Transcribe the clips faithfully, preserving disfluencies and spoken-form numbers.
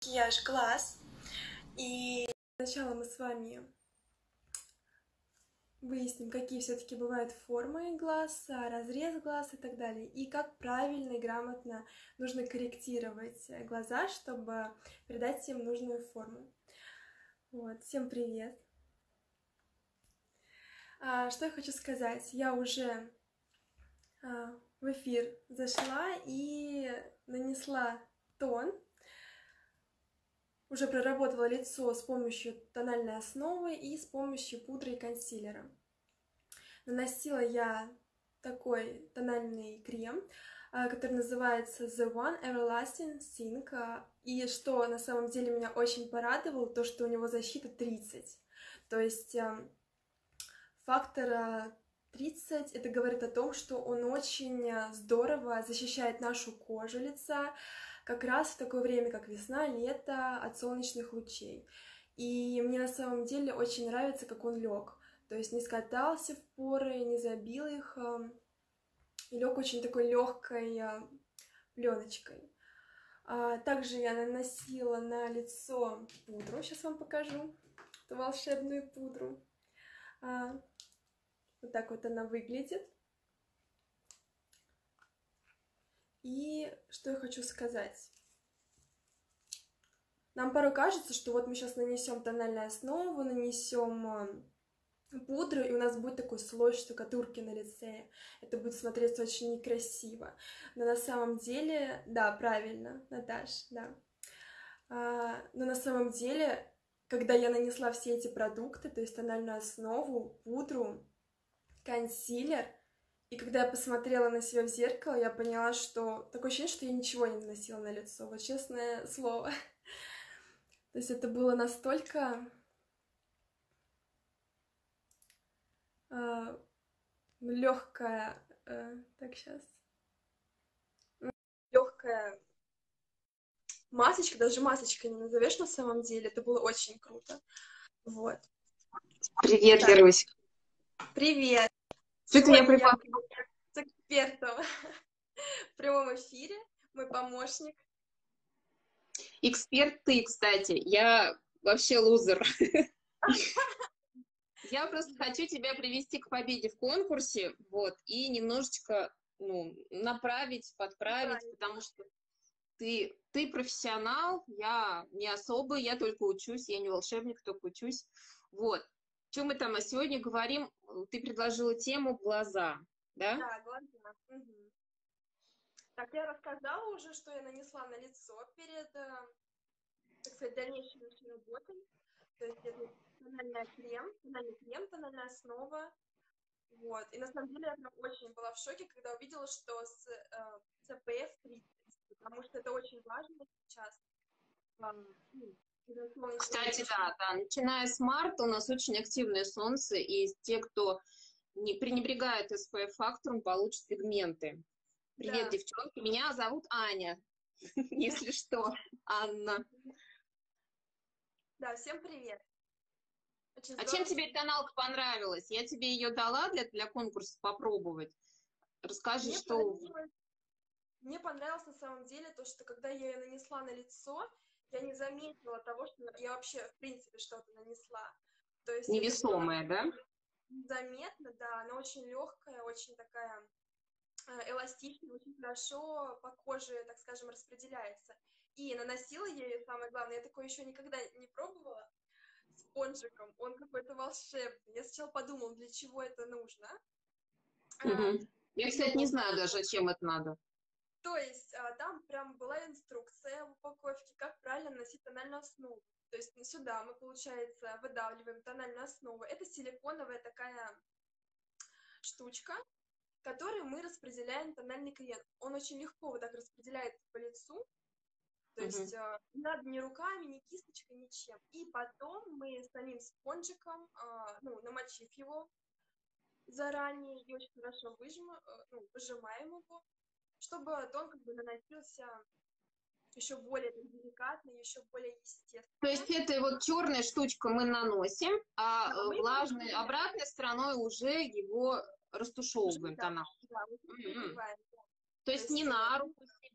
макияж глаз. И сначала мы с вами выясним, какие все-таки бывают формы глаз, разрез глаз и так далее, и как правильно и грамотно нужно корректировать глаза, чтобы придать им нужную форму. Вот, всем привет! А, что я хочу сказать? Я уже а, в эфир зашла и нанесла тон. Уже проработала лицо с помощью тональной основы и с помощью пудры и консилера. Наносила я такой тональный крем, который называется The One Everlasting Sync. И что на самом деле меня очень порадовало, то что у него защита тридцать. То есть фактор тридцать, это говорит о том, что он очень здорово защищает нашу кожу лица, как раз в такое время, как весна, лето, от солнечных лучей. И мне на самом деле очень нравится, как он лег. То есть не скатался в поры, не забил их, и лег очень такой легкой пленочкой. Также я наносила на лицо пудру, сейчас вам покажу, эту волшебную пудру. Вот так вот она выглядит. И что я хочу сказать. Нам порой кажется, что вот мы сейчас нанесем тональную основу, нанесем пудру, и у нас будет такой слой штукатурки на лице. Это будет смотреться очень некрасиво. Но на самом деле, да, правильно, Наташ, да. А, но на самом деле, когда я нанесла все эти продукты, то есть тональную основу, пудру, консилер, и когда я посмотрела на себя в зеркало, я поняла, что такое ощущение, что я ничего не наносила на лицо, вот честное слово. То есть это было настолько э, легкая, э, так сейчас, легкая масочка, даже масочкой не назовешь на самом деле, это было очень круто. Вот. Привет, так. Верусь. Привет. Что ты меня припал? С экспертом в прямом эфире, мой помощник. Эксперт ты, кстати. Я вообще лузер. Я просто хочу тебя привести к победе в конкурсе, вот, и немножечко, ну, направить, подправить, потому что ты, ты профессионал, я не особо, я только учусь, я не волшебник, только учусь. Вот. Что мы там а сегодня говорим? Ты предложила тему глаза, да? Да, глаза. Угу. Так, я рассказала уже, что я нанесла на лицо перед, так сказать, дальнейшей нашей работой. То есть это тональный крем, тональный крем, тональная основа. Вот. И на самом деле я очень была в шоке, когда увидела, что с э, си пи эф тридцать, потому что это очень важно сейчас. Кстати, да, да, начиная с марта у нас очень активное солнце, и те, кто не пренебрегает эс пэ эф-фактором, получат пигменты. Привет, да. Девчонки, меня зовут Аня, если что, Анна. Да, всем привет. А чем тебе тоналка понравилась? Я тебе ее дала для, для конкурса попробовать. Расскажи, что... Мне понравилось на самом деле то, что когда я ее нанесла на лицо, я не заметила того, что я вообще, в принципе, что-то нанесла. То есть невесомая, да? Заметно, да. Она очень легкая, очень такая эластичная, очень хорошо по коже, так скажем, распределяется. И наносила я ее, самое главное, я такое еще никогда не пробовала, спонжиком. Он какой-то волшебный. Я сначала подумала, для чего это нужно. Угу. Я, кстати, не знаю даже, зачем это надо. То есть а, там прям была инструкция в упаковке, как правильно наносить тональную основу. То есть сюда мы, получается, выдавливаем тональную основу. Это силиконовая такая штучка, которую мы распределяем тональный крем. Он очень легко вот так распределяется по лицу. То есть uh-huh. а, не надо ни руками, ни кисточкой, ничем. И потом мы самим спонжиком, а, ну, намочив его заранее и очень хорошо выжим, ну, выжимаем его, чтобы тон как бы наносился еще более деликатно, еще более естественно. То есть это вот черная штучка мы наносим, а да, влажной, мы... обратной стороной уже его растушевываем, да, тонал. Да, мы mm-hmm. да. То есть не на руку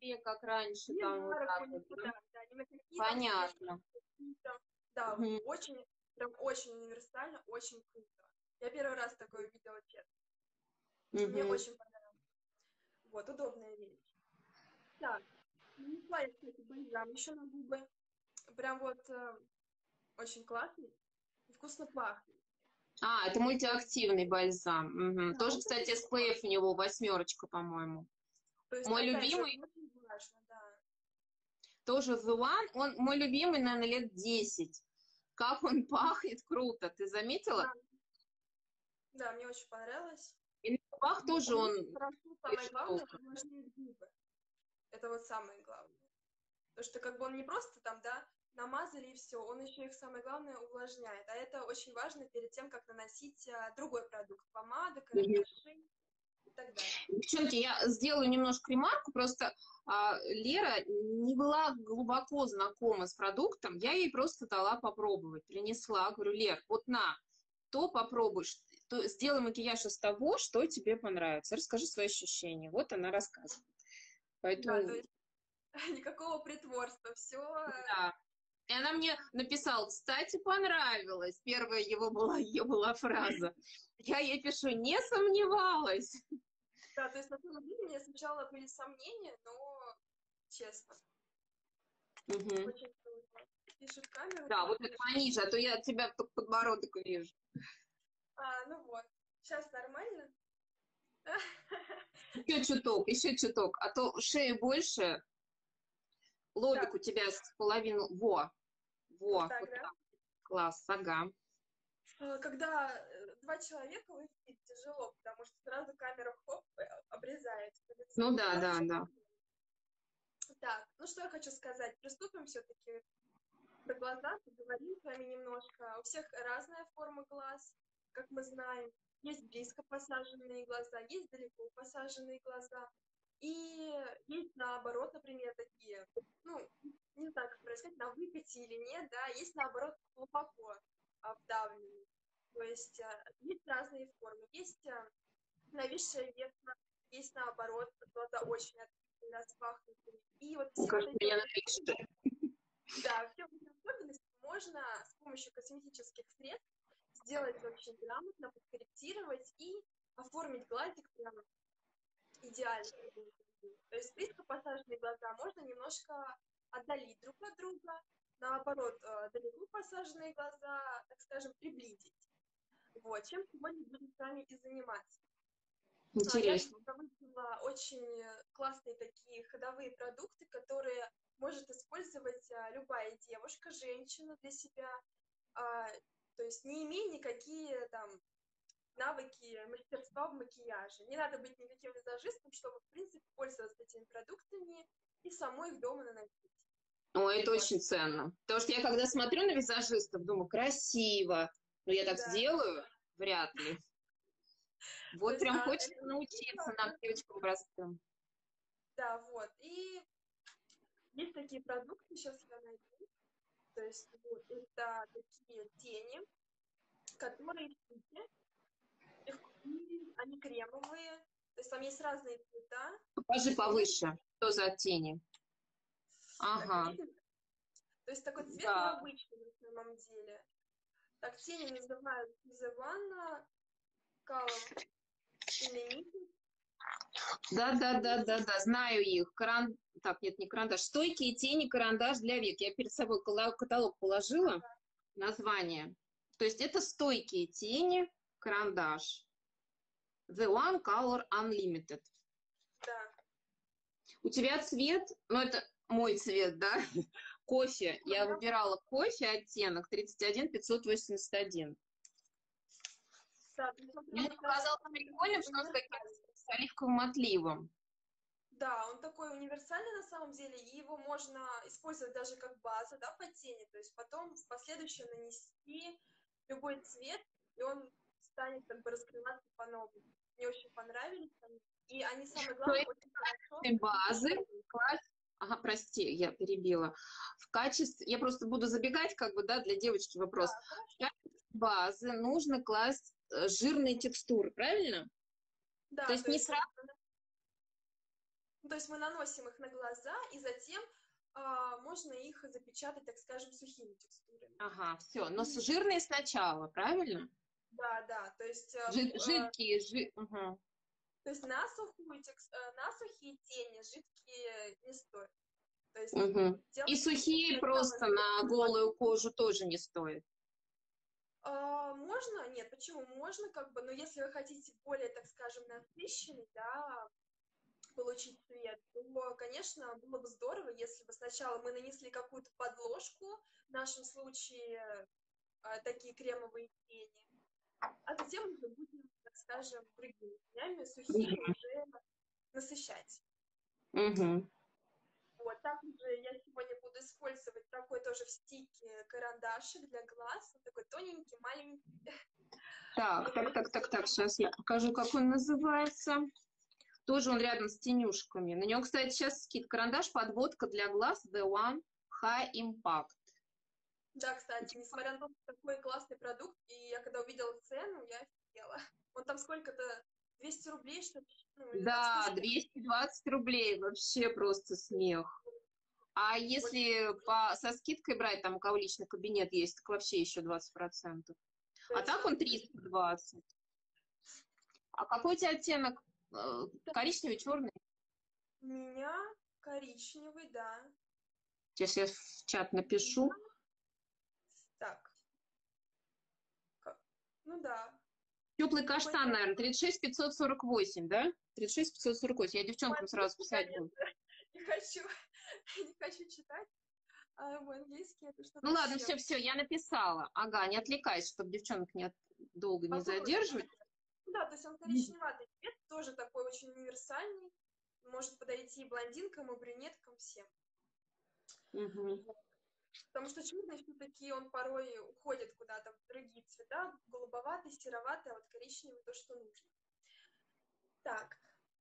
себе, как раньше, Не там вот на так руку, вот, да? никуда, да, ни на какие там Понятно. какие-то. Да, Мгм. очень, прям очень универсально, очень круто. Я первый раз такое увидела, честно. Мне Мгм. очень понравилось. Вот, удобная вещь. Так, нанесла я, кстати, бальзам еще на губы. Прям вот э, очень классный и вкусно пахнет. А, это мультиактивный бальзам. Мгм. Да, Тоже, он кстати, такой, эс пэ эф у него восьмерочка, по-моему. то есть, Мой опять же, это любимый, очень важно, да. тоже The One, он мой любимый, наверное, лет десять. Как он пахнет, круто. Ты заметила? Да, да, мне очень понравилось. И на губах И тоже он он хорошо, самое очень главное, долго. увлажняет губы. Это вот самое главное. Потому что как бы он не просто там, да, намазали и все, он еще их, самое главное, увлажняет. А это очень важно перед тем, как наносить а, другой продукт, помады, Мгм. карандаши и так далее. Девчонки, я сделаю немножко ремарку, просто а, Лера не была глубоко знакома с продуктом, я ей просто дала попробовать, принесла, говорю, Лер, вот на, то попробуй, ш- то сделай макияж из того, что тебе понравится, расскажи свои ощущения. Вот она рассказывает. Да, то Поэтому, есть никакого притворства, все, да. И она мне написала, кстати, понравилось. Первая его была, ее была фраза. Я ей пишу, не сомневалась. да, то есть на самом деле у меня сначала были сомнения, но честно, Мгм. очень круто. Пишет камеру, Да, тут вот это пишет. пониже, а то я от тебя только подбородок вижу. А, ну вот, сейчас нормально? Еще чуток, еще чуток, а то шеи больше, Да, лобик у тебя с половину, во, вот во, так, вот да? так, класс, ага. А, Когда э, два человека увидеть тяжело, потому что сразу камера хоп, э, обрезает лицо. Ну да, Ну, да, ничего. да. Так, ну что я хочу сказать. Приступим все-таки к глазам, поговорим с вами немножко. У всех разная форма глаз, как мы знаем. Есть близко посаженные глаза, есть далеко посаженные глаза. И есть наоборот, например, такие, ну, не знаю, как происходит, на выкате или нет, да, есть наоборот глубоко а, вдавленные. То есть а, есть разные формы. Есть а, нависшая века, есть наоборот, глаза очень открытые, распахнутые. И вот Мне все вот кажется, эти меня вот нависшие. да, все эти особенности можно с помощью косметических средств сделать очень грамотно, подкорректировать и оформить глазик прямо идеально. То есть близко посаженные глаза можно немножко отдалить друг от друга, наоборот, э, далеко посаженные глаза, так скажем, приблизить. Вот, чем сегодня будем с вами и заниматься. А, Я Интересно. выделила очень классные такие ходовые продукты, которые может использовать а, любая девушка, женщина для себя, а, то есть не имея никакие там навыки мастерства в макияже. Не надо быть никаким визажистом, чтобы, в принципе, пользоваться этими продуктами и самой их дома наносить. Ой, это Вот. очень ценно. Потому что я когда смотрю на визажистов, думаю, красиво, но я так Да. сделаю? Вряд ли. То Вот есть, прям а, хочется это научиться действительно нам, можно- девочкам простым. да, вот. И есть такие продукты, сейчас я найду. То есть вот это такие тени, которые в цвете, и они кремовые, то есть там есть разные цвета. Покажи Цвет, повыше, что за тени. так, Ага, видите? То есть такой цвет да. необычный на самом деле. Так, тени называют The One Color Unlimited. Да-да-да-да-да, знаю их. Каран... Так, нет, не карандаш. Стойкие тени, карандаш для век. Я перед собой кала- каталог положила, название. То есть это стойкие тени, карандаш. The One Color Unlimited. Да. У тебя цвет, ну это мой цвет, да? Кофе. Я выбирала кофе оттенок тридцать один пятьсот восемьдесят один. Да, то есть он прям Мне вот показалось самый прикольным, такой что он с каким-то универсальный. с оливковым отливом. Да, он такой универсальный на самом деле, и его можно использовать даже как база, да, по тени, то есть потом в последующем нанести любой цвет, и он станет как бы раскрываться по-новому. Мне очень понравились они, и они, самое То главное, есть очень хорошо в базы фиксируют. класть... Ага, прости, я перебила. В качестве... Я просто буду забегать, как бы, да, для девочки Да, вопрос. В хорошо. качестве базы нужно класть э, жирные текстуры, правильно? То Да, есть то не есть сразу... Ну, то есть мы наносим их на глаза, и затем а, можно их запечатать, так скажем, сухими текстурами. Ага, все. Но с- И, жирные сначала, правильно? да, да, то есть, а, Жид- а, жидкие, жи... Ага. то есть на сухую текс- а, на сухие тени жидкие не стоит. То есть Мгм. И делать сухие сначала просто на голую кожу тоже не стоит. а, можно, нет, почему? Можно как бы, но если вы хотите более, так скажем, насыщенный, да, получить цвет, то, конечно, было бы здорово, если бы сначала мы нанесли какую-то подложку, в нашем случае а, такие кремовые тени, а затем уже будем, так скажем, другими тенями, сухими Мгм. уже насыщать. Мгм. Вот, также я сегодня буду использовать такой тоже в стике карандашик для глаз, он такой тоненький, маленький. Так, Вот, так, так, так, так, сейчас я покажу, как он называется. Тоже он рядом с тенюшками. На него, кстати, сейчас скид карандаш, подводка для глаз The One High Impact. да, кстати, несмотря на то, что такой классный продукт, и я когда увидела цену, я офигела. Он там сколько-то, двести рублей, что ли? Ну, или там Да, штучка. двести двадцать рублей, вообще просто смех. А Вот, если по, со скидкой брать, там у кого личный кабинет есть, так вообще еще двадцать процентов. то А есть, так он триста двадцать. А какой у тебя оттенок? Э, так, Коричневый, черный? у меня коричневый, да. Сейчас я в чат У меня, напишу. так, ка- ну да, Теплый каштан, какой-то, наверное, тридцать шесть пятьсот сорок восемь, да? тридцать шесть пятьсот сорок восемь. Я девчонкам сразу по-английски, писать буду. конечно, не хочу, не хочу читать, а по-английски это Ну что-то с ладно, все, чем. все, я написала. Ага, не отвлекайся, чтобы девчонок не от- долго не Попробуй. задерживать. Да, то есть он коричневатый цвет, тоже такой очень универсальный, может подойти и блондинкам, и брюнеткам, всем. Мгм. Вот. Потому что черный все-таки он порой уходит куда-то в другие цвета, голубоватый, сероватый, а вот коричневый то, что нужно. Так,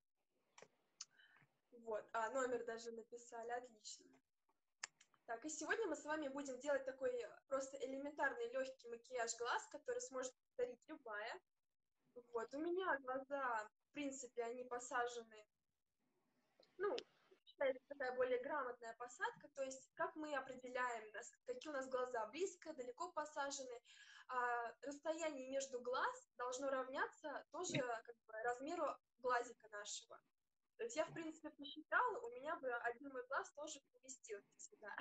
вот, а, номер даже написали, отлично. Так, и сегодня мы с вами будем делать такой просто элементарный легкий макияж глаз, который сможет повторить любая. Вот, у меня глаза, в принципе, они посажены, ну, считается такая более грамотная посадка, то есть как мы определяем, какие у нас глаза, близко, далеко посажены, а расстояние между глаз должно равняться тоже как бы размеру глазика нашего. То есть я, в принципе, посчитала, у меня бы один мой глаз тоже поместился сюда.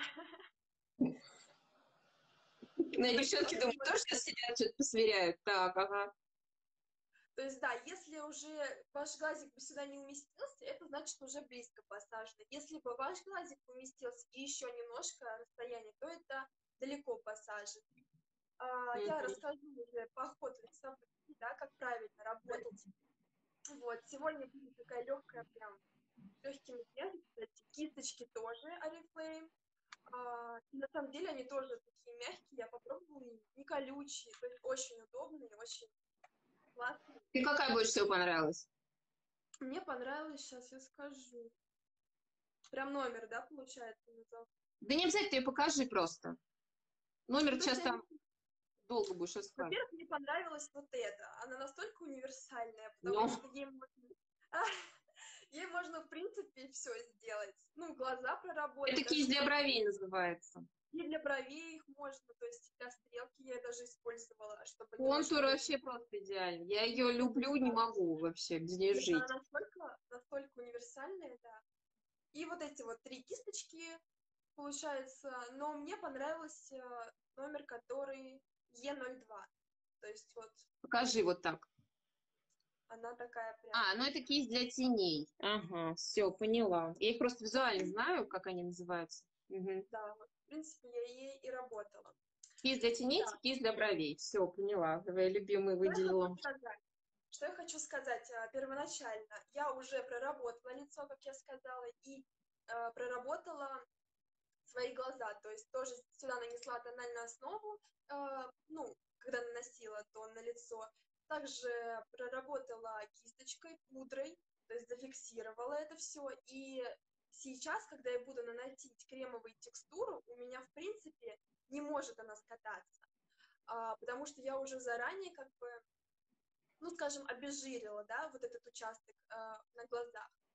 Ну, и девчонки, думаю, тоже сейчас сидят, что-то посверяют. Так, ага. То есть, да, если уже ваш глазик бы сюда не уместился, это значит уже близко посажено. Если бы ваш глазик уместился и еще немножко расстояние, то это далеко посажено. А, я Мгм. расскажу уже по ходу событий, да, как правильно работать. Вот, сегодня будет такая легкая, прям легкий макияж, кстати, кисточки тоже Oriflame. А, и на самом деле они тоже такие мягкие, я попробовала, и не колючие, то есть очень удобные, очень классные. И какая больше всего понравилась? Мне понравилось, сейчас я скажу. Прям номер, да, получается, назвал? Да не обязательно, ты ее покажи просто. Номер Ну, то есть сейчас я, там долго будешь искать. во-первых, мне понравилась вот эта. Она настолько универсальная, потому Ну, что ей можно, ей можно, в принципе, все сделать. Ну, глаза это проработать, даже кисть для стрелки. бровей называется. И для бровей их можно, то есть для стрелки я даже использовала, чтобы Контур немножко... вообще просто идеальный. Я ее люблю, не могу вообще без нее Нет, она жить. настолько, настолько универсальная, да. И вот эти вот три кисточки, получается, но мне понравился номер, который Е ноль два. То есть вот Покажи вот так. она такая прям, А, ну это кисть для теней. Ага, все, поняла. Я их просто визуально знаю, как они называются. Мгм. да, вот, в принципе, я ей и работала. Кисть для теней, Так, кисть для бровей. Все, поняла. Давай, любимый что я хочу выделила. сказать? Что я хочу сказать а, первоначально? Я уже проработала лицо, как я сказала, и а, проработала свои глаза, то есть тоже сюда нанесла тональную основу, э, ну, когда наносила, то на лицо. Также проработала кисточкой, пудрой, то есть зафиксировала это все. И сейчас, когда я буду наносить кремовую текстуру, у меня, в принципе, не может она скататься, а, потому что я уже заранее, как бы, ну, скажем, обезжирила, да, вот этот участок э, на глазах.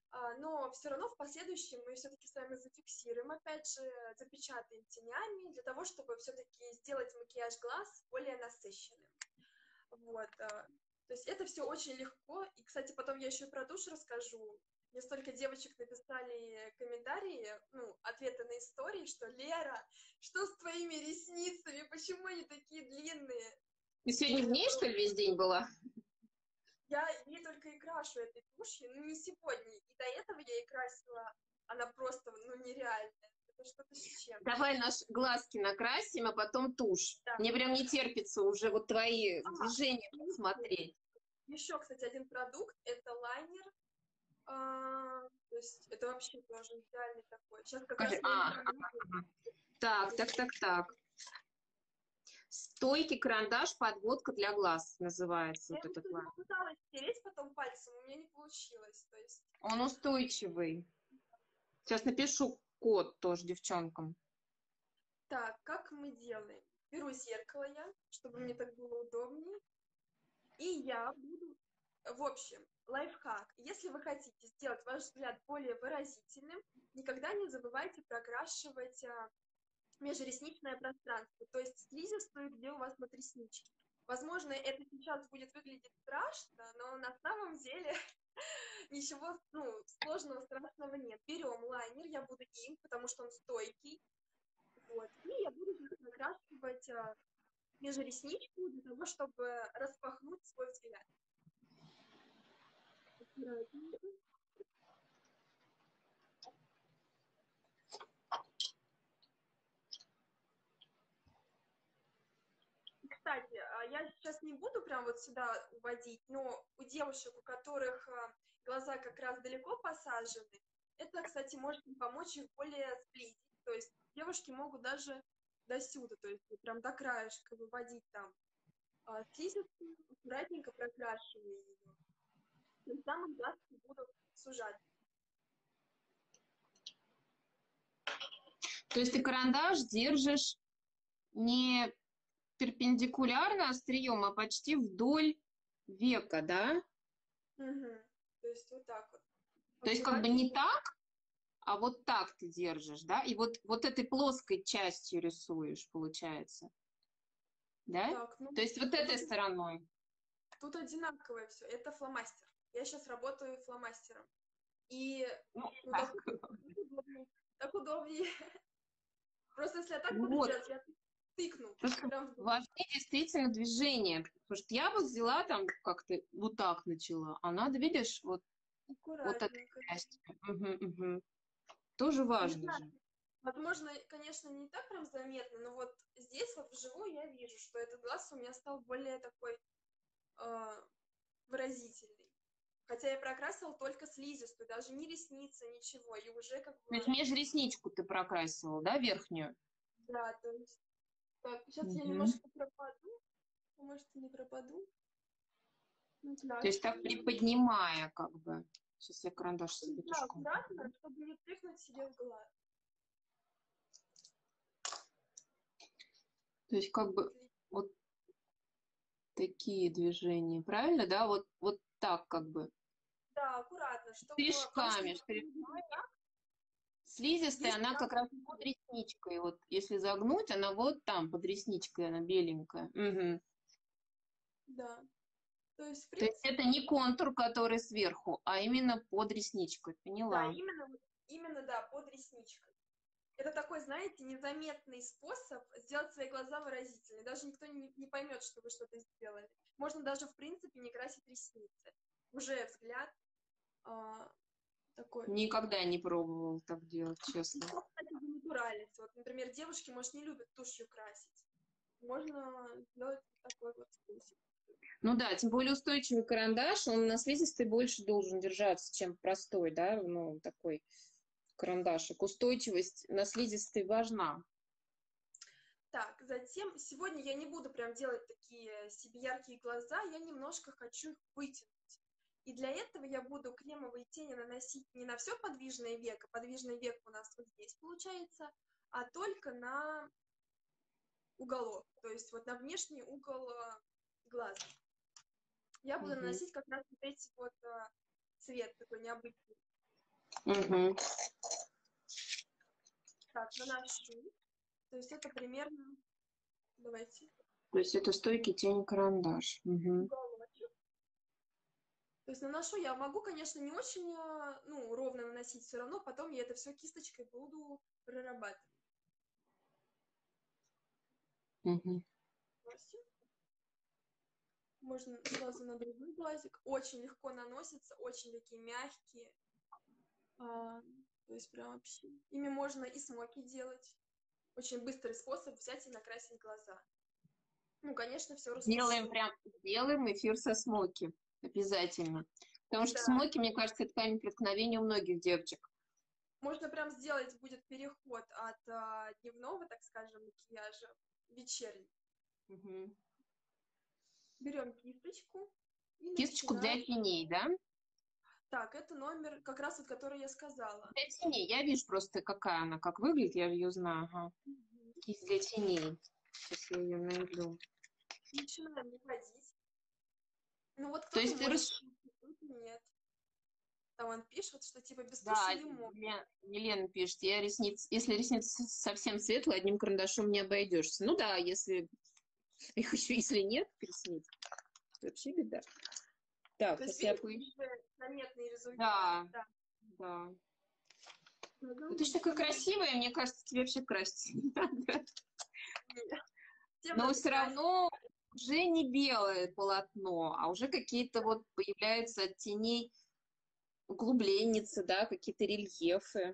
А, но все равно в последующем мы все-таки с вами зафиксируем, опять же, запечатаем тенями, для того, чтобы все-таки сделать макияж глаз более насыщенным. Вот. а, То есть это все очень легко. И, кстати, потом я еще и про тушь расскажу. Мне столько девочек написали комментарии, ну, ответы на истории, что «Лера, что с твоими ресницами? Почему они такие длинные?» Ты сегодня в ней, что ли, весь день была? Я ей только и крашу этой тушью, ну, не сегодня. И до этого я ей красила, она просто, ну, нереальная. Это что-то с чем. Давай наши глазки накрасим, а потом тушь. Да. Мне прям не терпится уже вот твои Ага. движения посмотреть. Еще, кстати, один продукт, это лайнер. А, то есть это вообще тоже идеальный такой. Сейчас как Скажи, раз а, я ага, ага. Так, так, так, так. Стойкий карандаш, подводка для глаз называется. Я Вот этот его лайн. пыталась стереть потом пальцем, у меня не получилось. То есть, Он устойчивый. Сейчас напишу код тоже девчонкам. так, как мы делаем? Беру зеркало я, чтобы мне так было удобнее. И я буду, в общем, лайфхак. Если вы хотите сделать ваш взгляд более выразительным, никогда не забывайте прокрашивать а, межресничное пространство, то есть слизистую, где у вас вот реснички. Возможно, это сейчас будет выглядеть страшно, но на самом деле ничего, ну, сложного, страшного нет. Берем лайнер, я буду им, потому что он стойкий, вот, и я буду накрашивать а, межресничку для того, чтобы распахнуть свой взгляд. Аккуратненько. Кстати, а, я сейчас не буду прям вот сюда уводить, но у девушек, у которых а, глаза как раз далеко посажены, это, кстати, может им помочь их более сблизить. То есть девушки могут даже до сюда, то есть вот прям до краешка выводить там а, слизистую, аккуратненько прокрашивая ее. Тем самым глазки будут сужать. То есть ты карандаш держишь не перпендикулярно острием, а почти вдоль века, да? Угу. То есть вот так вот. То есть как бы не так, а вот так ты держишь, да? И вот, вот этой плоской частью рисуешь, получается. Да? Так, ну, То есть вот вот этой тут, стороной. тут одинаковое все. Это фломастер. Я сейчас работаю фломастером. И Ну, ну, так. так, так удобнее. Так удобнее. Просто если я так буду Вот. делать, я тыкну. Просто Прям в глаз. важнее действительно движение. Потому что я бы взяла там как-то вот так начала, а надо, видишь, вот, вот этой Аккуратненько. частью. Мгм, мгм. Тоже Не важно знаю. же. Возможно, конечно, не так прям заметно, но вот здесь вот вживую я вижу, что этот глаз у меня стал более такой э, выразительный. Хотя я прокрасила только слизистую, даже не ресницы, ничего. И уже как То есть бы, межресничку ты прокрасила, да, верхнюю? да, то есть... Так, сейчас я Мгм. немножко пропаду. Может, и не пропаду. Ну, То есть пляшку. так приподнимая, как бы. Сейчас я карандаш себе Да, пешком. аккуратно, чтобы не тыкнуть себе в глаз. То есть как бы вот такие движения, правильно, да? Вот, вот так как бы. Да, аккуратно, чтобы... Потому что Штришками, если штришками. будет так, Слизистая, здесь она как раз под ресничкой. Вот если загнуть, она вот там, под ресничкой, она беленькая. Мгм. да. То есть, в То есть принципе, это не контур, который сверху, а именно под ресничкой. да, Поняла. именно, вот- именно, да, под ресничкой. Это такой, знаете, незаметный способ сделать свои глаза выразительными. Даже никто не, не поймет, что вы что-то сделали. Можно даже, в принципе, не красить ресницы. Уже взгляд а, такой. Никогда не пробовал так делать, честно. Ну, кстати, за натуральность. Вот, например, девушки, может, не любят тушью красить. Можно сделать такой вот способ. Ну да, тем более устойчивый карандаш, он на слизистой больше должен держаться, чем простой, да, ну, такой карандашик. Устойчивость на слизистой важна. Так, затем, сегодня я не буду прям делать такие себе яркие глаза, я немножко хочу их вытянуть. И для этого я буду кремовые тени наносить не на все подвижное веко, подвижное веко у нас вот здесь получается, а только на уголок, то есть вот на внешний угол э, глаза. Я буду Мгм. наносить как раз вот эти вот э, цвет такой необычный. Угу. Так, наношу. То есть это примерно, давайте, То есть это стойкий тень-карандаш. Угу. уголочек. То есть наношу я могу, конечно, не очень, а, ну, ровно наносить, все равно потом я это все кисточкой буду прорабатывать. Угу. Можно сразу на другой глазик. Очень легко наносится, очень такие мягкие. А, то есть прям вообще. Ими можно и смоки делать. Очень быстрый способ взять и накрасить глаза. Ну, конечно, все Сделаем растушевывать. прям, сделаем эфир со смоки. Обязательно. Потому что Да. смоки, мне кажется, это камень преткновения у многих девочек. Можно прям сделать будет переход от а, дневного, так скажем, макияжа в вечерний. Угу. Берем кисточку и Кисточку для начинаем. теней, да? Так, это номер, как раз вот, который я сказала. Для теней. Я вижу просто, какая она, как выглядит, я ее знаю. Ага. Мгм. Кисть для теней. Сейчас я ее найду. Начинаем наводить. Ну вот То кто-то есть ты может, рас... кто-то нет. Там он пишет, что типа без Да, туши не мог. Елена, Елена пишет, я ресниц, если ресницы совсем светлые, одним карандашом не обойдешься. Ну да, если их еще, если нет ресниц, вообще беда. Так, То есть, сейчас я видите, поищу. уже заметный результат. Да, Да. да. Глаза Ну, ты же такая наношу. красивая, мне кажется, тебе вообще краситься не надо. Всем Но надо все красить. равно уже не белое полотно, а уже какие-то вот появляются от теней углубленницы, да, какие-то рельефы.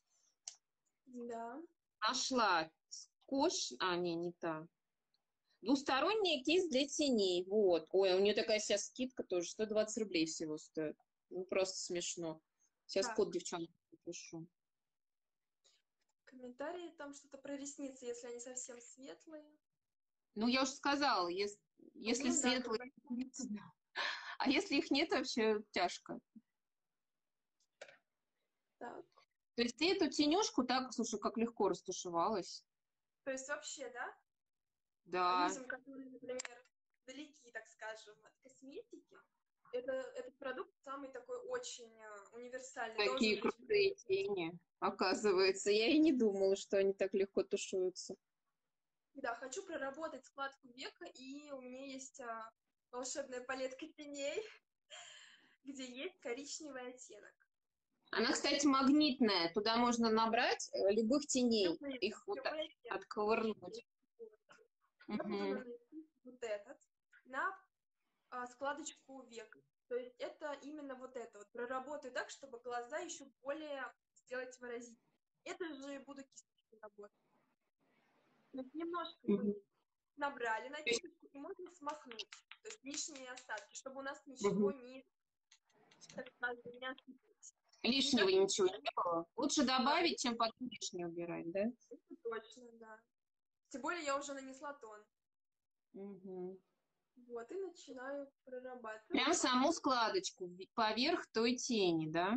Да. Нашла скотч, а, не, не та. Двусторонняя кисть для теней, вот. Ой, у нее такая сейчас скидка тоже, сто двадцать рублей всего стоит. Ну, просто смешно. Сейчас Так, код девчонок напишу. комментарии там что-то про ресницы, если они совсем светлые. Ну, я уже сказала, если, если Ну да, светлые, а если их нет, вообще тяжко. так. То есть ты эту тенюшку так, слушай, как легко растушевалась. То есть вообще, да, Да, людям, которые, например, далеки, так скажем, от косметики, это, этот продукт самый такой очень э, универсальный, такие должен быть. крутые тени, оказывается. Я и не думала, что они так легко тушуются. Да, хочу проработать складку века, и у меня есть а, волшебная палетка теней, где есть коричневый оттенок. Она, кстати, магнитная. Туда можно набрать э, любых теней. Любые, Их вот так любой оттенок. отковырнуть. Я буду Угу. наносить вот этот на а, складочку века. То есть это именно вот это вот. Проработаю так, чтобы глаза еще более сделать выразительнее. Это же буду кисточкой работать. То есть немножко мы Угу. набрали на кисточку и можно смахнуть. То есть лишние остатки, чтобы у нас ничего Угу. не, так скажем, не осыпалось. Не Лишнего так, ничего не было. Лучше да, добавить, чем потом лишнее убирать, да? это точно, да. Тем более я уже нанесла тон. Угу. Вот, и начинаю Прям прорабатывать. саму складочку в- поверх той тени, да?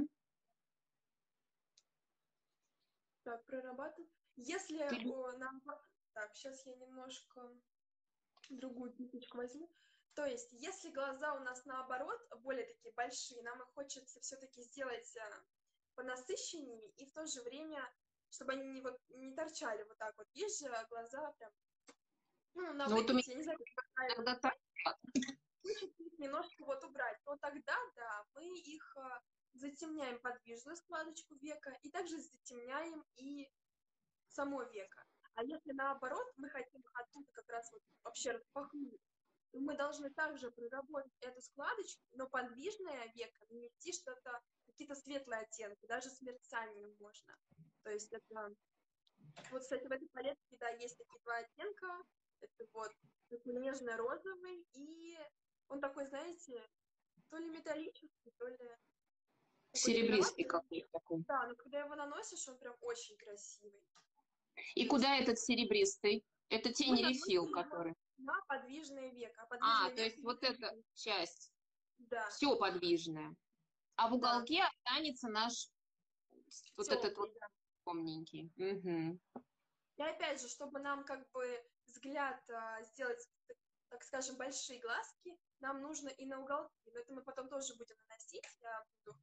Так, прорабатывать. Если Ты... о, нам... Так, сейчас я немножко другую кисточку возьму. То есть, если глаза у нас наоборот более такие большие, нам их хочется все-таки сделать а, понасыщеннее и в то же время, чтобы они не, вот, не торчали вот так вот. Есть же глаза прям, ну, на Ну вот у меня выкате, я не знаю, как правильно иногда так. назвать. Хочется их немножко вот убрать. Но тогда, да, мы их а, затемняем подвижную складочку века и также затемняем и само веко. А если наоборот мы хотим оттуда как раз вот вообще распахнуть, то мы должны также проработать эту складочку, но подвижное веко нанести что-то, какие-то светлые оттенки, даже с мерцанием можно. То есть это... Вот, кстати, в этой палетке, да, есть такие два оттенка. Это вот такой нежно-розовый, и он такой, знаете, то ли металлический, то ли такой Серебристый сероватый. какой-то такой. Да, но когда его наносишь, он прям очень красивый. И То есть куда этот серебристый? Это мы тень рефил, наносим его который... на подвижное веко. А А, подвижное то веко есть вот эта мы... часть, Да, все подвижное. А в да, уголке останется наш вот этот вот теплый, да. помненький. Угу. И опять же, чтобы нам как бы взгляд а, сделать, так, так скажем, большие глазки, нам нужно и на уголки. Но это мы потом тоже будем наносить. Я буду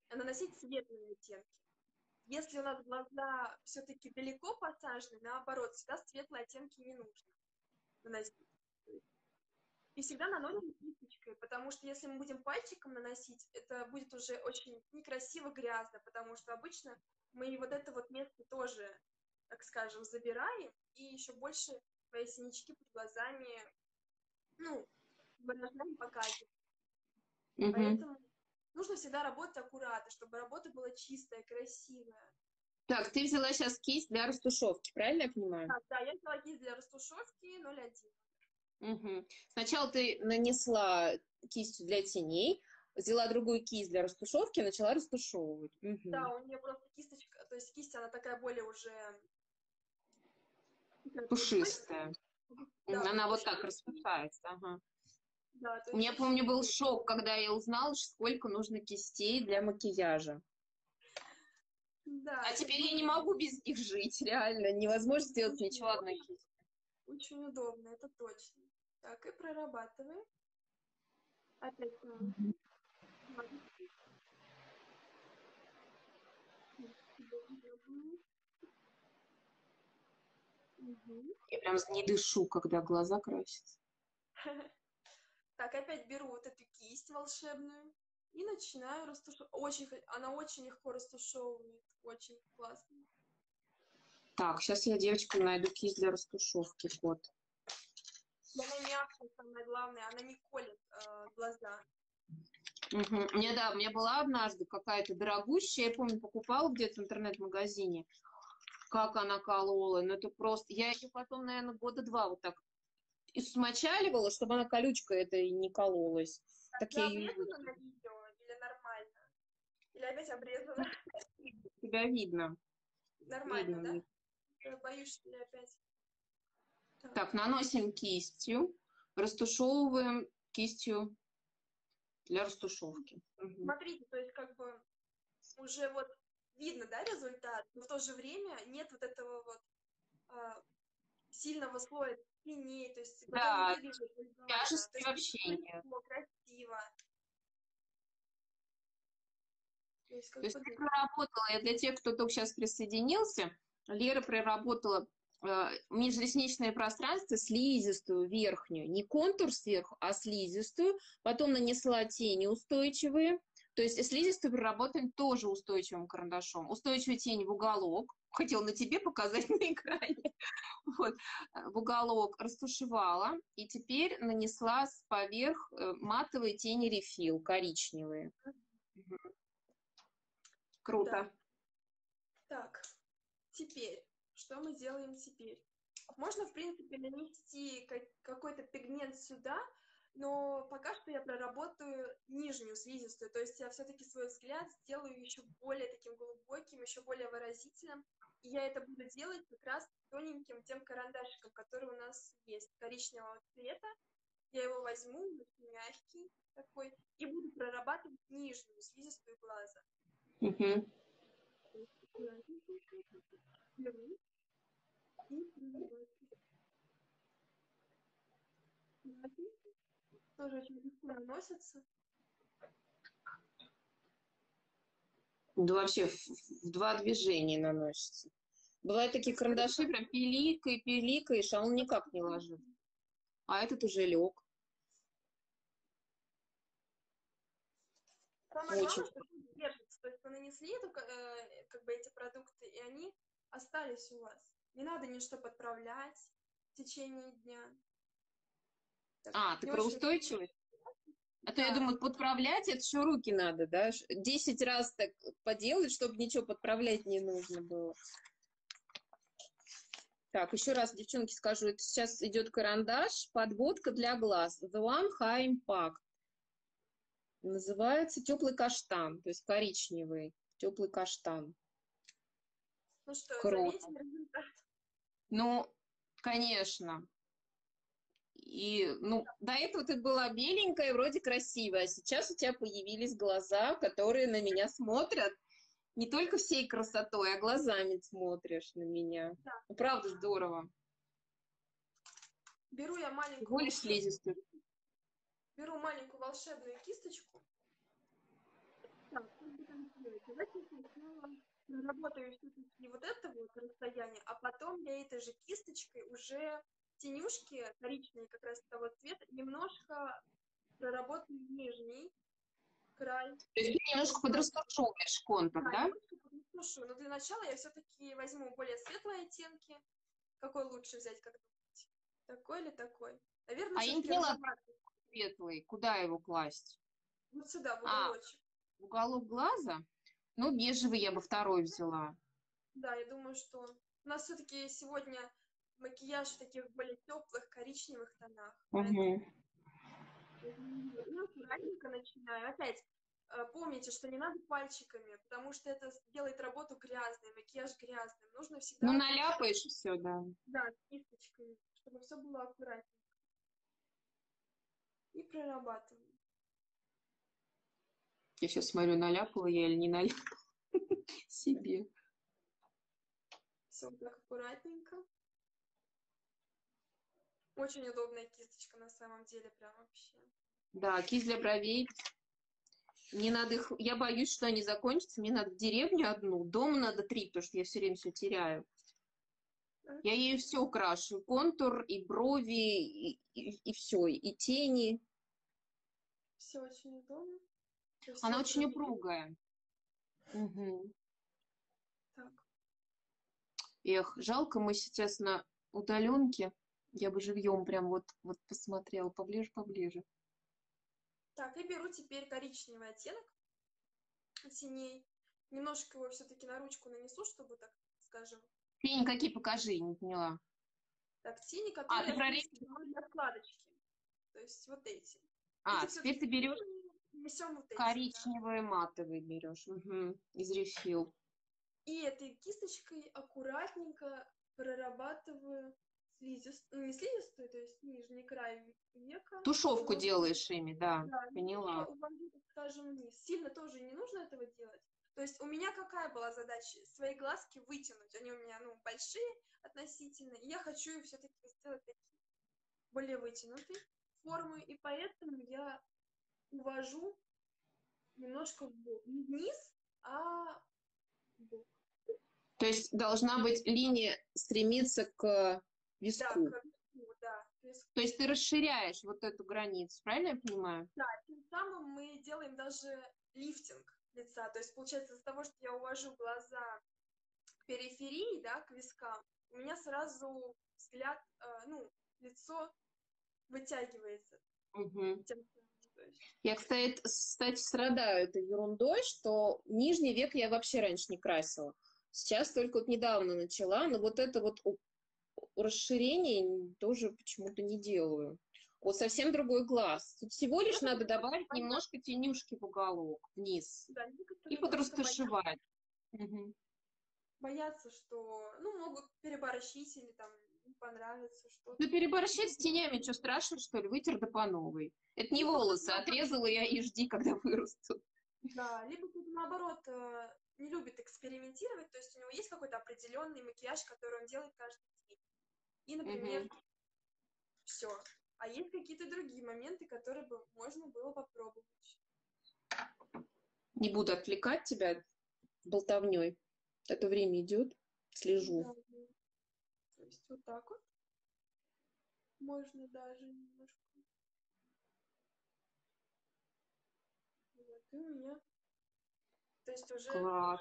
а наносить светлые оттенки. Если у нас глаза все-таки далеко посажены, наоборот, всегда светлые оттенки не нужно наносить. И всегда наносим кисточкой, потому что если мы будем пальчиком наносить, это будет уже очень некрасиво, грязно, потому что обычно мы вот это вот место тоже, так скажем, забираем, и еще больше свои синячки под глазами, ну, выражаем, показываем. Угу. Поэтому нужно всегда работать аккуратно, чтобы работа была чистая, красивая. Так, ты взяла сейчас кисть для растушевки, правильно я понимаю? Так, да, я взяла кисть для растушевки ноль один. Угу. Сначала ты нанесла кистью для теней, взяла другую кисть для растушевки и начала растушевывать. Угу. Да, у нее просто кисточка, то есть кисть, она такая более уже... Пушистая. Да, она вот пушистая. так распушается. Ага. Да, то У меня, есть... помню, был шок, когда я узнала, сколько нужно кистей для макияжа. Да, А это теперь было я не могу без них жить, реально. Невозможно сделать очень ничего одной кистью. Очень удобно, это точно. Так, и прорабатываем. Опять на Угу. Я прям не дышу, когда глаза красятся. Так, опять беру вот эту кисть волшебную и начинаю растушевывать. Очень, она очень легко растушевывает, очень классно. Так, сейчас я девочкам найду кисть для растушевки, кот. Она мягкая, самое главное, она не колет э, глаза. Угу. Мне, да, у меня была однажды какая-то дорогущая, я помню, покупала где-то в интернет-магазине. Как она колола, ну это просто... Я ее потом, наверное, года два вот так и смочаливала, чтобы она колючка этой не кололась. Так я Я ее и обрезана на выкинула. видео или нормально? Или опять обрезана? Тебя видно. Нормально, Видно. да? Я боюсь, что я опять... Так. Так, наносим кистью, растушевываем кистью для растушевки. Угу. Смотрите, то есть как бы уже вот видно, да, результат, но в то же время нет вот этого вот а, сильного слоя теней, то есть глаза не Да, выглядят ужасно, то тяжести есть вообще нет. легко, красиво. То есть, То как есть бы, я проработала, я для тех, кто только сейчас присоединился, Лера проработала э, межресничное пространство, слизистую верхнюю, не контур сверху, а слизистую, потом нанесла тени устойчивые, то есть слизистую проработаем тоже устойчивым карандашом, устойчивые тени в уголок, хотела на тебе показать на экране, вот, в уголок растушевала, и теперь нанесла поверх э, матовые тени рефил, коричневые. Круто. да. Так, теперь, что мы делаем теперь? Можно, в принципе, нанести какой-то пигмент сюда, но пока что я проработаю нижнюю слизистую, то есть я все-таки свой взгляд сделаю еще более таким глубоким, еще более выразительным, и я это буду делать как раз тоненьким тем карандашиком, который у нас есть, коричневого цвета. Я его возьму, очень мягкий такой, и буду прорабатывать нижнюю слизистую глаза. Угу. Тоже очень легко наносится. Да вообще в, в два движения наносится. Бывают такие карандаши, прям пиликай, пиликаешь, а он никак не ложит. А этот уже лег. Самое Очень. главное, что они держатся. То есть вы нанесли эту, э, как бы эти продукты, и они остались у вас. Не надо ничто подправлять в течение дня. Так, А, ты про очень... устойчивость? А то Да. я думаю, подправлять, это еще руки надо, да? Десять раз так поделать, чтобы ничего подправлять не нужно было. Так, еще раз, девчонки, скажу, это сейчас идет карандаш, подводка для глаз. The One High Impact. Называется теплый каштан, то есть коричневый теплый каштан. Ну что, Круто. заметили результат? Ну, конечно. И, ну, до этого ты была беленькая, вроде красивая, а сейчас у тебя появились глаза, которые на меня смотрят не только всей красотой, а глазами смотришь на меня. Да. Ну, правда, здорово. Беру я маленькую... Всего лишь слизистую. Беру маленькую волшебную кисточку. Так, Давайте сначала проработаю все-таки вот это вот расстояние, а потом я этой же кисточкой уже тенюшки коричневые как раз того цвета немножко проработаю нижний край. То есть ты немножко подрастушевываешь контур, Да, да? немножко подтушу. Но для начала я все-таки возьму более светлые оттенки. Какой лучше взять, как думаете? Такой или такой? Наверное, А я не все-таки поняла, розоватый. светлый, куда его класть? Вот сюда, в А, уголочек. в уголок глаза? Ну, бежевый я бы второй взяла. Да, я думаю, что у нас все-таки сегодня макияж в таких более теплых коричневых тонах. Поэтому Угу. ну, аккуратненько начинаю. Опять э, помните, что не надо пальчиками, потому что это делает работу грязной, макияж грязным. Нужно Ну, всегда вот, наляпаешь и все, да. да, кисточкой, чтобы все было аккуратненько. И прорабатываем. Я сейчас смотрю, наляпала я или не наляпала себе. Все так аккуратненько. Очень удобная кисточка на самом деле, прям вообще. Да, кисть для бровей. Мне надо их, я боюсь, что они закончатся. Мне надо в деревню одну, дома надо три, потому что я все время все теряю. Так. Я ею все крашу. Контур, и брови, и, и, и все, и тени. Все очень удобно. То есть Она всё очень проверить. упругая. Угу. Так. Эх, жалко, мы сейчас на удаленке. Я бы живьем прям вот, вот посмотрела поближе, поближе. Так, и беру теперь коричневый оттенок теней. Немножко его все-таки на ручку нанесу, чтобы, так скажем, Тени какие, покажи, не поняла. так, тени, А, которые ты я, в про принципе, беру для складочки. То есть вот эти. А, Эти теперь все-таки ты берешь несем вот эти, да. коричневые матовые берешь. Угу. Из рефил. И этой кисточкой аккуратненько прорабатываю слизистую, ну, не слизистую, то есть нижний край века. Тушевку Немножко, делаешь ими, да, да, немножко поняла. увожу, так скажем, вниз. Сильно тоже не нужно этого делать. То есть у меня какая была задача? Свои глазки вытянуть. Они у меня, ну, большие относительно. И я хочу их все-таки сделать такие более вытянутой формы. И поэтому я увожу немножко вбок. Не вниз, а вбок. То есть должна быть линия стремиться к Да, виску. к виску, да, к виску. То есть ты расширяешь вот эту границу, правильно я понимаю? Да, тем самым мы делаем даже лифтинг лица. То есть, получается, из-за того, что я увожу глаза к периферии, да, к вискам, у меня сразу взгляд, э, ну, лицо вытягивается. Угу. Тем самым, то есть. Я, кстати, кстати, страдаю этой ерундой, что нижний век я вообще раньше не красила. Сейчас только вот недавно начала, но вот это вот у- расширение тоже почему-то не делаю. Вот совсем другой глаз. Тут всего лишь Просто надо добавить боятся, немножко тенюшки в уголок, вниз, да, и некоторые просто боятся, подрастушевать. Мгм. боятся, что, ну, могут переборщить или там не понравится Ну, что-то. переборщить с тенями, что страшно, что ли? Вытер да по новой. Это не Либо волосы, наоборот, отрезала я и жди, когда вырастут. да, либо кто-то наоборот э, не любит экспериментировать, то есть у него есть какой-то определенный макияж, который он делает каждый день. И, например, Мгм. все. А есть какие-то другие моменты, которые бы можно было попробовать. Не буду отвлекать тебя болтовней. Это время идет, слежу. Да, да. То есть вот так вот можно даже немножко. Вот, и у меня, то есть уже, Класс.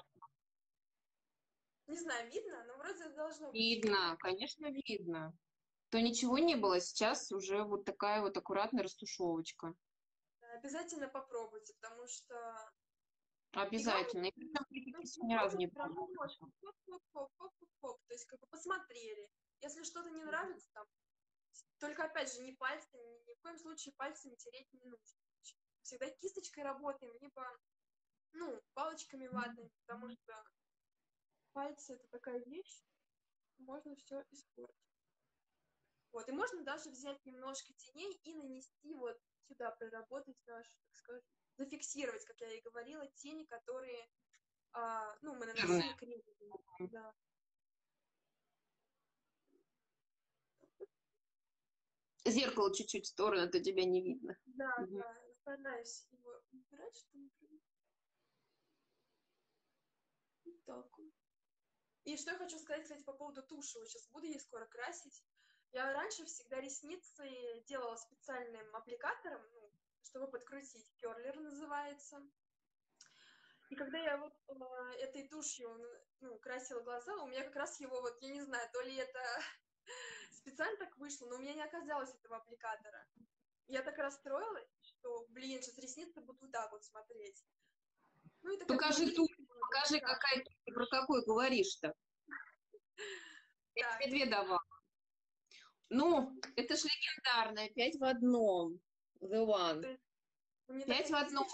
не знаю, видно, но вроде должно быть видно. Видно, конечно, видно. То ничего не было, сейчас уже вот такая вот аккуратная растушевочка. Да, обязательно попробуйте, потому что и главное, Обязательно. И то причем есть практически вы ни разу просто не прям было. немножко хоп-хоп-хоп-хоп-хоп, то есть как бы посмотрели. Если что-то не нравится, там, только опять же не пальцами, ни, ни в коем случае пальцами тереть не нужно. Всегда кисточкой работаем, либо, ну, палочками ватными, потому что пальцы это такая вещь, можно все испортить. Вот, и можно даже взять немножко теней и нанести вот сюда, проработать наш, так сказать, зафиксировать, как я и говорила, тени, которые, а, ну, мы наносили Жирная. кремом. Да. Зеркало чуть-чуть в сторону, а то тебя не видно. Да, Мгм. да, стараюсь его убирать, чтобы... так вот. И что я хочу сказать, кстати, по поводу туши. Вот сейчас буду ей скоро красить. Я раньше всегда ресницы делала специальным аппликатором, ну, чтобы подкрутить. Керлер называется. И когда я вот э, этой тушью, ну, красила глаза, у меня как раз его вот, я не знаю, то ли это специально так вышло, но у меня не оказалось этого аппликатора. Я так расстроилась, что, блин, сейчас ресницы будут вот так вот смотреть. Ну, и такая Покажи думаю, ту, покажи, какая, про какую говоришь-то. Я так. тебе две давала. Ну, это ж легендарная, пять в одном. The One. Пять в одном.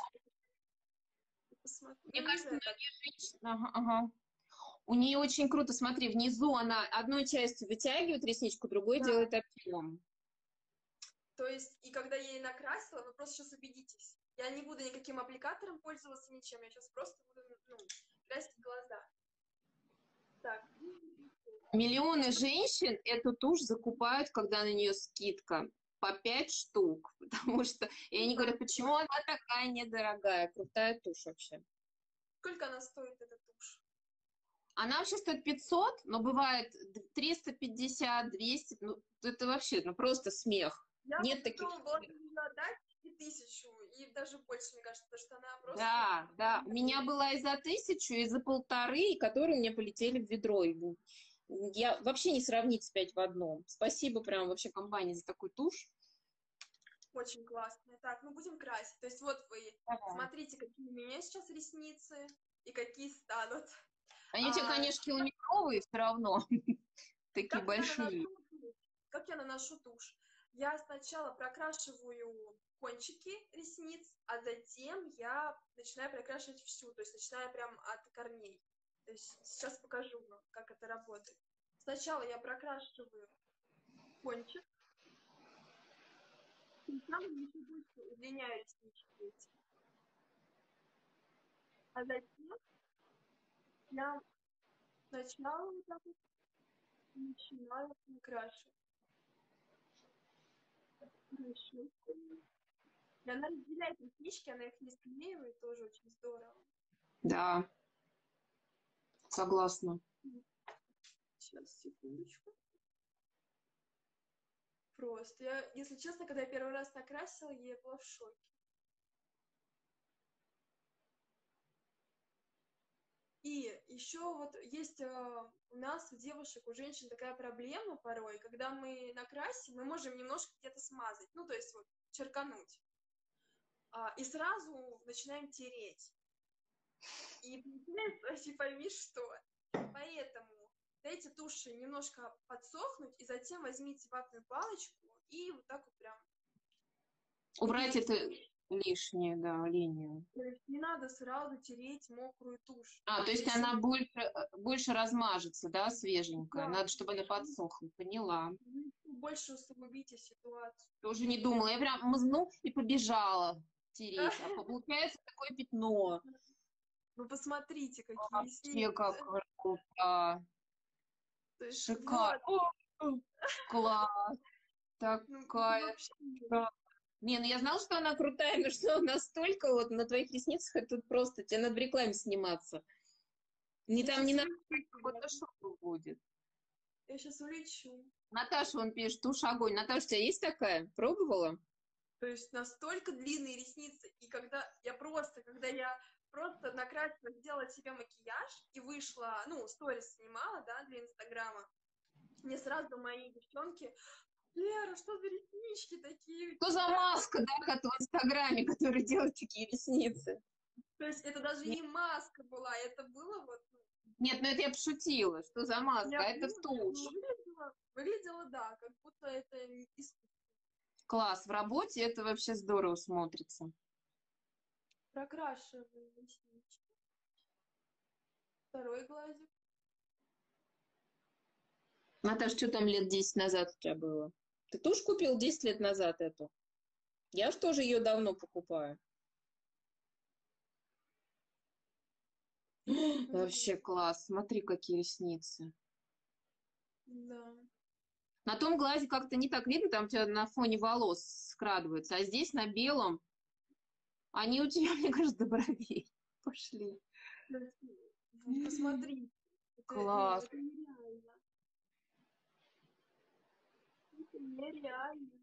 Мне ну, кажется, знаю, многие женщины... Ага, ага. У нее очень круто, смотри, внизу она одной частью вытягивает ресничку, другой да. делает объем. То есть, и когда я ей накрасила, вы просто сейчас убедитесь, я не буду никаким аппликатором пользоваться, ничем, я сейчас просто буду, ну, красить глаза. Так. Миллионы женщин эту тушь закупают, когда на нее скидка, по пять штук, потому что, и они говорят, почему она такая недорогая, крутая тушь вообще. Сколько она стоит, эта тушь? Она вообще стоит пятьсот, но бывает триста пятьдесят, двести, ну, это вообще, ну, просто смех. Я Нет таких... была должна отдать и тысячу, и даже больше, мне кажется, потому что она просто... Да, да, у меня была и за тысячу, и за полторы, которые мне полетели в ведро. Я вообще не сравнить с пять в одном. Спасибо прям вообще компании за такую тушь. Очень классно. Так, ну будем красить. То есть вот вы ага. Смотрите, какие у меня сейчас ресницы и какие станут. Они у тебя, а, конечно, километровые все равно. Такие большие. Как я наношу тушь? Я сначала прокрашиваю кончики ресниц, а затем я начинаю прокрашивать всю. То есть начинаю прям от корней. То есть сейчас покажу вам, как это работает. Сначала я прокрашиваю кончик. Тем самым еще больше удлиняю реснички эти. А затем я сначала вот так вот начинаю накрашивать. Хорошо. И она разделяет реснички, она их не склеивает, тоже очень здорово. Да, согласна. Сейчас, секундочку. Просто. Я, если честно, когда я первый раз накрасила, я была в шоке. И еще вот есть э, у нас, у девушек, у женщин такая проблема порой, когда мы накрасим, мы можем немножко где-то смазать, ну, то есть вот черкануть. А, и сразу начинаем тереть. И получается, не пойми что. Поэтому дайте туши немножко подсохнуть, и затем возьмите ватную палочку и вот так вот прям... Убрать это лишнее, да, линию. То есть не надо сразу тереть мокрую тушь. А, то есть еще... она больше, больше размажется, да, свеженькая? Да. Надо, чтобы она подсохла, поняла. Больше усугубите ситуацию. Тоже не думала. Я прям мазну и побежала тереть. А получается такое пятно. Вы посмотрите, какие вообще как круто. Шикарно. Вот. Класс. Такая. Ну, не, ну я знала, что она крутая, но что настолько вот на твоих ресницах, это просто тебе надо в рекламе сниматься. Не я там не надо фотошоп будет. Я сейчас улечу. Наташа, он пишет, тушь огонь. Наташа, у тебя есть такая? Пробовала? То есть настолько длинные ресницы, и когда я просто, когда я просто накрасила, сделала себе макияж и вышла, ну, сторис снимала, да, для Инстаграма, мне сразу мои девчонки: Лера, что за реснички такие? Что за маска, да, как в Инстаграме, который делает такие ресницы? То есть это даже Нет. не маска была, это было вот... Нет, ну это я пошутила, что за маска, я это в тушь. Выглядело, выглядело, да, как будто это искусство. Класс, в работе это вообще здорово смотрится. Прокрашиваю реснички. Второй глазик. Наташа, что там лет десять назад у тебя было? Ты тушь купил десять лет назад эту? Я же тоже ее давно покупаю. Вообще класс. Смотри, какие ресницы. Да. На том глазе как-то не так видно, там у тебя на фоне волос скрадываются, а здесь на белом они у тебя, мне кажется, до бровей пошли. Вот посмотри. Это, ну, Класс. это нереально. Это нереально.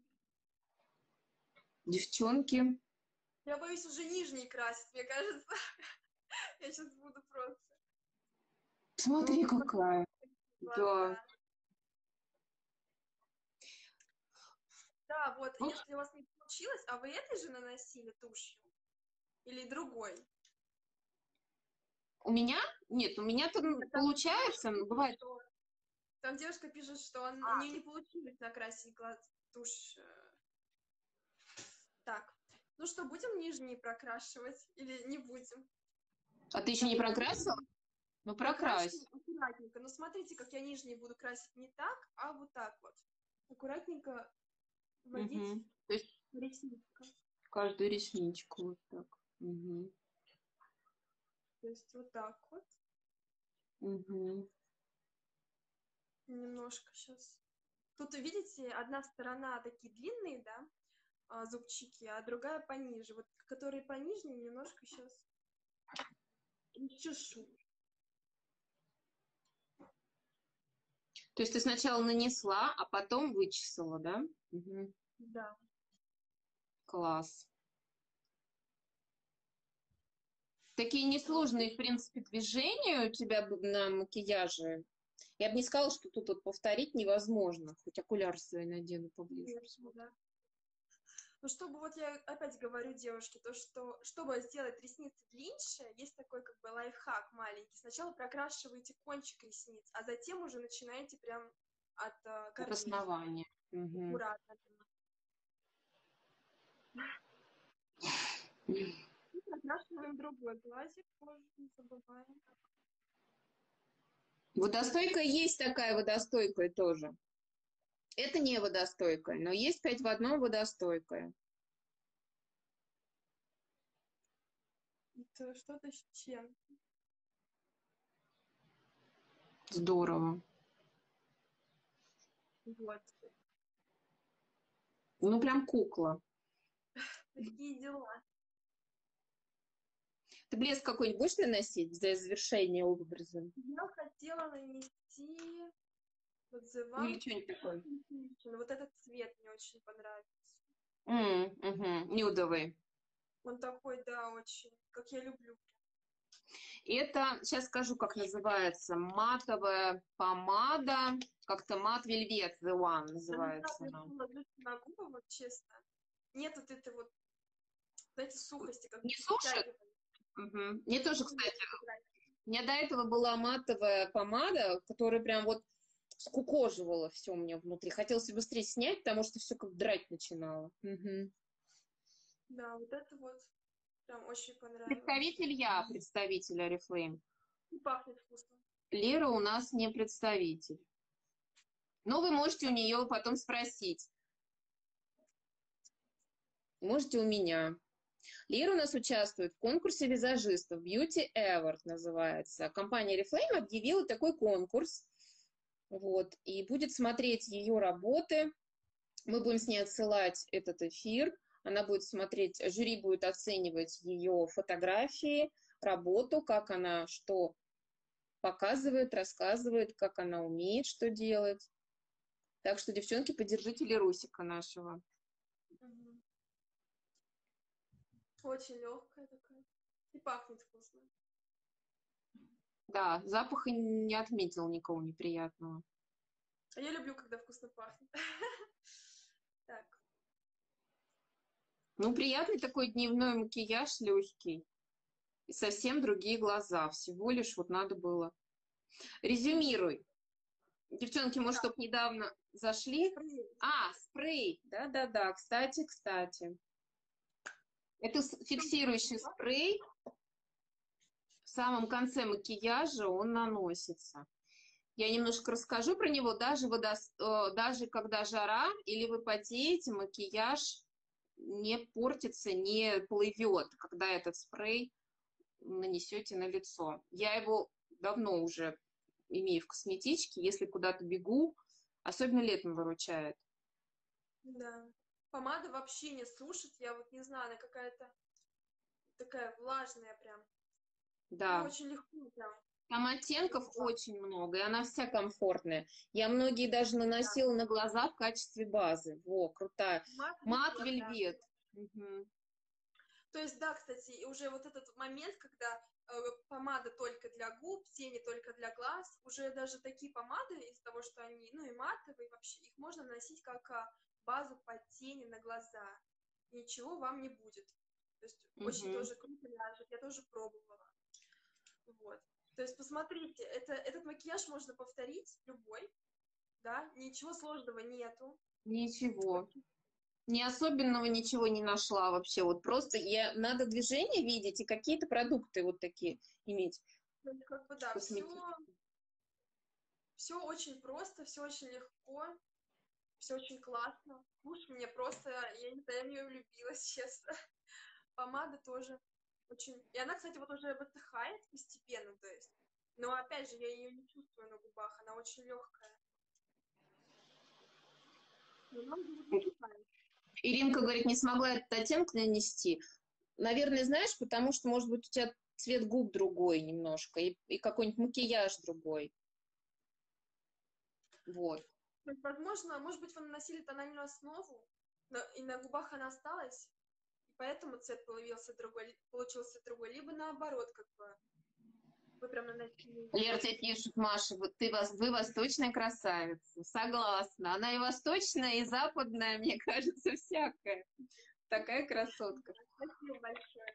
Девчонки, Я боюсь уже нижний красить, мне кажется. Я сейчас буду просто. смотри, Ну, какая. Да. глаза. Да, вот, Вот если у вас не получилось, а вы этой же наносили тушью? Или другой? у меня? Нет, у меня там Нет, там получается, но бывает. что- Там девушка пишет, что он- у нее не получилось накрасить глаз тушь. э. Так, ну что, будем нижние прокрашивать или не будем? А ты еще Так, не я прокрасила? Ну, прокрашу прокрась. аккуратненько. Но смотрите, как я нижние буду красить не так, а вот так вот. Аккуратненько вводить Угу. То есть ресничком. каждую ресничку вот так. Угу. То есть вот так вот. Угу. Немножко сейчас. Тут, видите, одна сторона такие длинные, да, а, зубчики, а другая пониже. Вот, которые пониже, немножко сейчас чешу. То есть ты сначала нанесла, а потом вычесала, да? Угу. Да. Класс. Такие несложные, в принципе, движения у тебя на макияже. Я бы не сказала, что тут вот повторить невозможно. Хоть окуляр свои надену поближе. Конечно, да. Ну, чтобы, вот я опять говорю девушке, то, что, чтобы сделать ресницы длиннее, есть такой как бы лайфхак маленький. Сначала прокрашиваете кончик ресниц, а затем уже начинаете прям от э, От корней. основания. Угу. Аккуратно. И прокрашиваем другой глазик, тоже не забываем. Водостойкая есть такая водостойкая тоже. Это не водостойкая, но есть пять в одном водостойкая. Это что-то с чем. Здорово. Вот. Ну, прям кукла. Такие дела. Ты блеск какой-нибудь будешь наносить для завершения образа? Я хотела нанести вот The Ну, или One что-нибудь такое. Sensation. Вот этот цвет мне очень понравился. М, угу. Нюдовый. Он такой, да, очень, как я люблю. Это, сейчас скажу, как называется, матовая помада, как-то мат вельвет The One Я не знаю, называется я она. ложусь на губы, вот честно. Нет вот этой вот, знаете, сухости, как Не будто сушит? стягивает. Угу. Мне тоже, Ну, нет, кстати, это правильно. у меня до этого была матовая помада, которая прям вот скукоживала все у меня внутри. Хотелось быстрее снять, потому что все как драть начинало. Угу. Да, вот это вот прям очень понравилось. Представитель я, представитель Oriflame. И пахнет вкусно. Лера у нас не представитель. Но вы можете у нее потом спросить. Можете у меня. Лера у нас участвует в конкурсе визажистов. Beauty Award называется. Компания Oriflame объявила такой конкурс. Вот. И будет смотреть ее работы. Мы будем с ней отсылать этот эфир. Она будет смотреть, жюри будет оценивать ее фотографии, работу, как она что показывает, рассказывает, как она умеет что делать. Так что, девчонки, поддержите Лерусика нашего. Мгм. Очень легкая такая. И пахнет вкусно. Да, запаха не отметил никого неприятного. А я люблю, когда вкусно пахнет. Так. Ну, приятный такой дневной макияж, легкий. И совсем другие глаза. Всего лишь вот надо было. Резюмируй. Девчонки, может, чтоб недавно зашли. А, спрей. Да-да-да, кстати, кстати. Это фиксирующий спрей. В самом конце макияжа он наносится. Я немножко расскажу про него. Даже, водо... Даже когда жара или вы потеете, макияж не портится, не плывет, когда этот спрей нанесете на лицо. Я его давно уже имею в косметичке. Если куда-то бегу, особенно летом выручает. Да. Помада вообще не сушит. Я вот не знаю, она какая-то такая влажная прям. Ну, Да. очень легко прям. Там оттенков очень много, и она вся комфортная. Я многие даже наносила на глаза в качестве базы. Во, крутая. Мат Мат вельвет, да. вельвет. Угу. То есть, да, кстати, и уже вот этот момент, когда э, помада только для губ, тени только для глаз, уже даже такие помады, из-за того, что они, ну и матовые вообще, их можно наносить как а, базу под тени на глаза. Ничего вам не будет. То есть, очень Угу. тоже круто ляжет, я тоже пробовала. Вот. То есть, посмотрите, это, этот макияж можно повторить любой, да, ничего сложного нету. Ничего. Не особенного ничего не нашла вообще. Вот просто я, надо движение видеть и какие-то продукты вот такие иметь. То есть, как бы, да, все, Косметические. все очень просто, все очень легко, все очень классно. Тушь мне просто, я не знаю, я в нее влюбилась, честно. Помада тоже очень... И она, кстати, вот уже высыхает постепенно, то есть. Но, опять же, я ее не чувствую на губах, она очень легкая. Немного вот высыхает. Иринка говорит, не смогла этот оттенок нанести. Наверное, знаешь, потому что, может быть, у тебя цвет губ другой немножко, и, и какой-нибудь макияж другой. Вот. То есть, возможно, может быть, вы наносили тональную основу, но и на губах она осталась, и поэтому цвет получился другой, получился другой. Либо наоборот, как бы, вы прям наносили... Лера тебе пишет, Маша, вот ты, вас, вы восточная красавица. Согласна. Она и восточная, и западная, мне кажется, всякая. Такая красотка. Спасибо большое.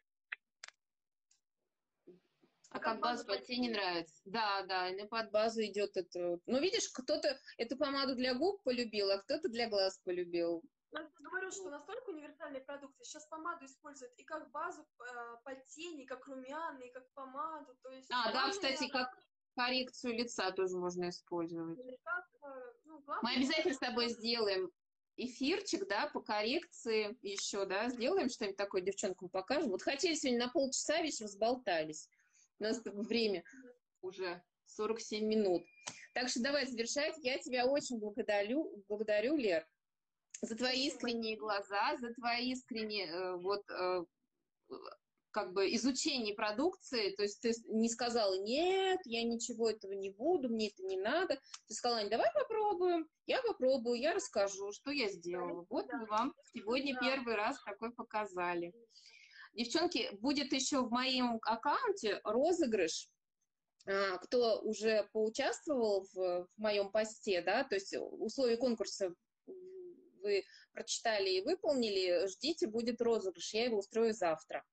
А как база под тень не нравится? Да, да, и под базу идет это. Ну, видишь, кто-то эту помаду для губ полюбил, а кто-то для глаз полюбил. Я говорю, что настолько универсальные продукты. Сейчас помаду используют и как базу э, под тень, и как румяна, и как помаду. То есть А, да, главное, кстати, как коррекцию лица тоже можно использовать. как, э, ну, Мы главное, обязательно с тобой сделаем эфирчик, да, по коррекции еще, да, сделаем что-нибудь такое, девчонкам покажем. Вот хотели сегодня на полчаса, весь разболтались. У нас время уже сорок семь минут. Так что давай завершать. Я тебя очень благодарю, благодарю, Лер, за твои искренние глаза, за твои искренние э, вот э, как бы изучение продукции. То есть ты не сказала, нет, я ничего этого не буду, мне это не надо. Ты сказала, Ань, давай попробуем. Я попробую, я расскажу, что я сделала. Вот мы вам сегодня первый раз такой показали. Девчонки, будет еще в моем аккаунте розыгрыш. Кто уже поучаствовал в, в моем посте, да, то есть условия конкурса вы прочитали и выполнили, ждите, будет розыгрыш, я его устрою завтра.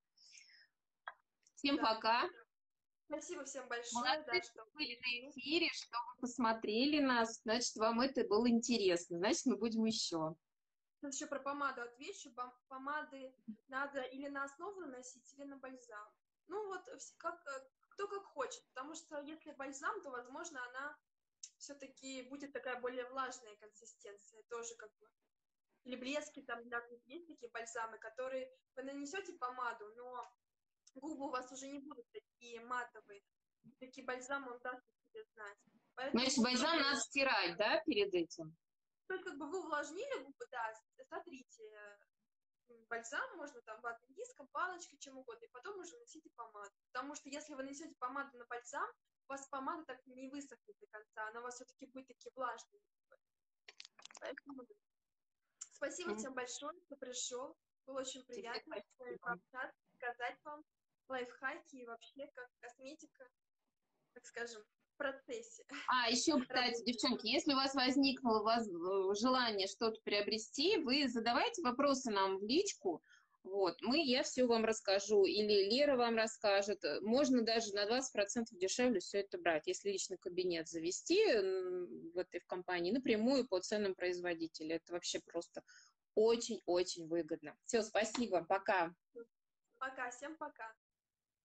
Всем да. Пока. Спасибо всем большое. Молодцы, да, что были на эфире, что вы посмотрели нас, значит, вам это было интересно, значит, мы будем еще. Сейчас еще про помаду отвечу. Помады надо или на основу наносить, или на бальзам. Ну вот, как, кто как хочет, потому что если бальзам, то, возможно, она все-таки будет такая более влажная консистенция, тоже как бы. Или блески, там, да, есть такие бальзамы, которые вы нанесете помаду, но губы у вас уже не будут такие матовые. Такие бальзамы он даст о себе знать. Поэтому, значит, бальзам надо стирать, да, перед этим? То есть, как бы вы увлажнили губы, да, сотрите бальзам, можно там ватным диском, палочкой, чем угодно, и потом уже нанесите помаду. Потому что если вы нанесете помаду на бальзам, у вас помада так не высохнет до конца, она у вас все-таки будет такие влажные. Поэтому спасибо mm-hmm. всем большое, кто пришел. Было очень приятно с вами пообщаться, сказать вам лайфхаки и вообще как косметика, так скажем, в процессе. А, еще, кстати, девчонки, если у вас возникло вас желание что-то приобрести, вы задавайте вопросы нам в личку. Вот, мы, я все вам расскажу, или Лера вам расскажет. Можно даже на двадцать процентов дешевле все это брать, если личный кабинет завести в этой в компании напрямую по ценам производителя. Это вообще просто очень-очень выгодно. Все, спасибо, пока. Пока, всем пока.